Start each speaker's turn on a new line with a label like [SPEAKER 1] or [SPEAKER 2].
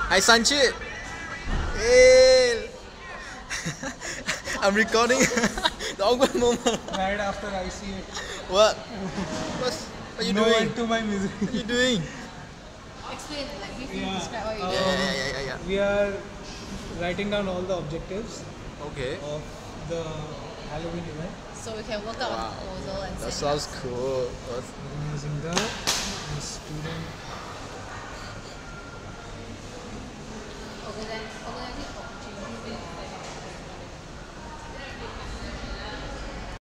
[SPEAKER 1] Hi Sanchit. Hey. I'm recording the awkward moment.
[SPEAKER 2] Right after I see it.
[SPEAKER 1] What? What you
[SPEAKER 2] No
[SPEAKER 1] doing?
[SPEAKER 2] end to my misery.
[SPEAKER 1] What you doing?
[SPEAKER 3] Explain, like briefly
[SPEAKER 2] Yeah.
[SPEAKER 3] describe what you
[SPEAKER 1] Yeah.
[SPEAKER 2] We are writing down all the objectives
[SPEAKER 1] Okay.
[SPEAKER 2] of the Halloween event.
[SPEAKER 3] so we can work out a proposal and
[SPEAKER 1] That
[SPEAKER 3] send it
[SPEAKER 1] sounds cool.
[SPEAKER 2] Using the student